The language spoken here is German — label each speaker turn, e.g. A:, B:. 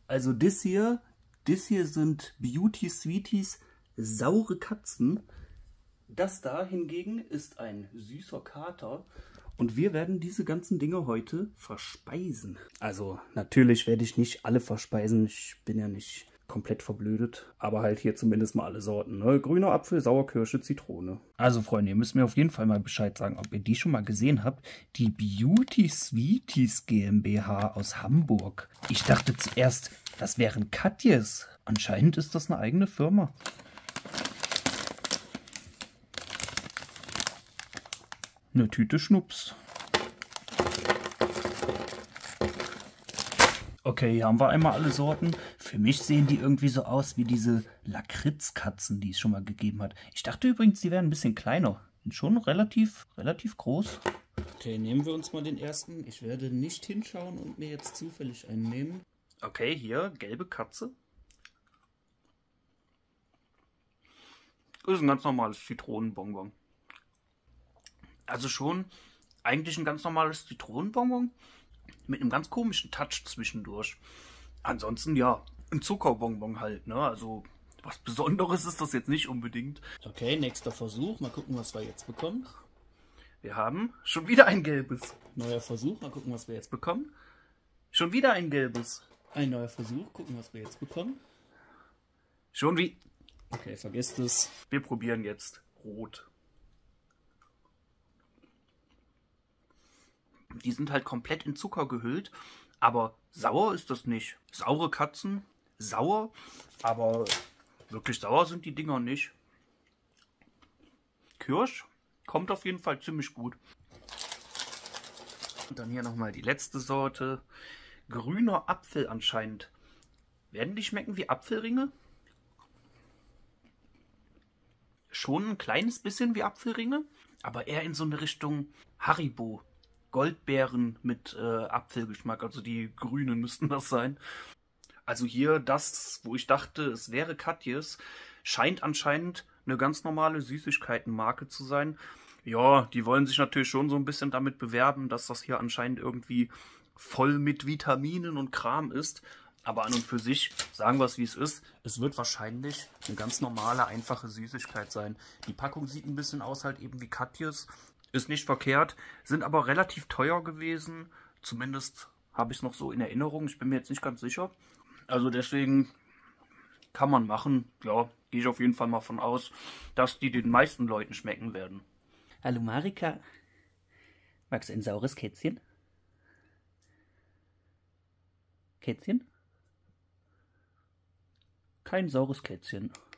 A: Also das hier sind Beauty Sweeties saure Katzen. Das da hingegen ist ein süßer Kater. Und wir werden diese ganzen Dinge heute verspeisen. Also natürlich werde ich nicht alle verspeisen. Ich bin ja nicht komplett verblödet. Aber halt hier zumindest mal alle Sorten. Ne? Grüner Apfel, Sauerkirsche, Zitrone. Also Freunde, ihr müsst mir auf jeden Fall mal Bescheid sagen, ob ihr die schon mal gesehen habt. Die Beauty Sweeties GmbH aus Hamburg. Ich dachte zuerst, das wären Katjes. Anscheinend ist das eine eigene Firma. Eine Tüte Schnups. Okay, hier haben wir einmal alle Sorten. Für mich sehen die irgendwie so aus wie diese Lakritzkatzen, die es schon mal gegeben hat. Ich dachte übrigens, die wären ein bisschen kleiner. Sind schon relativ groß. Okay, nehmen wir uns mal den ersten. Ich werde nicht hinschauen und mir jetzt zufällig einen nehmen. Okay, hier, gelbe Katze. Das ist ein ganz normales Zitronenbonbon. Also schon eigentlich ein ganz normales Zitronenbonbon mit einem ganz komischen Touch zwischendurch. Ansonsten ja, ein Zuckerbonbon halt, ne? Also was Besonderes ist das jetzt nicht unbedingt. Okay, nächster Versuch. Mal gucken, was wir jetzt bekommen. Wir haben schon wieder ein gelbes. Neuer Versuch. Mal gucken, was wir jetzt bekommen. Schon wieder ein gelbes. Ein neuer Versuch. Gucken, was wir jetzt bekommen. Schon wie... Okay, vergesst es. Wir probieren jetzt rot. Die sind halt komplett in Zucker gehüllt, aber sauer ist das nicht. Saure Katzen, sauer, aber wirklich sauer sind die Dinger nicht. Kirsch kommt auf jeden Fall ziemlich gut. Und dann hier nochmal die letzte Sorte. Grüner Apfel anscheinend. Werden die schmecken wie Apfelringe? Schon ein kleines bisschen wie Apfelringe, aber eher in so eine Richtung Haribo. Goldbeeren mit Apfelgeschmack, also die grünen müssten das sein. Also hier das, wo ich dachte, es wäre Katjes, scheint anscheinend eine ganz normale Süßigkeitenmarke zu sein. Ja, die wollen sich natürlich schon so ein bisschen damit bewerben, dass das hier anscheinend irgendwie voll mit Vitaminen und Kram ist. Aber an und für sich, sagen wir es wie es ist, es wird wahrscheinlich eine ganz normale, einfache Süßigkeit sein. Die Packung sieht ein bisschen aus halt eben wie Katjes. Ist nicht verkehrt, sind aber relativ teuer gewesen. Zumindest habe ich es noch so in Erinnerung. Ich bin mir jetzt nicht ganz sicher. Also deswegen kann man machen. Ja, gehe ich auf jeden Fall mal von aus, dass die den meisten Leuten schmecken werden. Hallo Marika. Magst du ein saures Kätzchen? Kätzchen? Kein saures Kätzchen.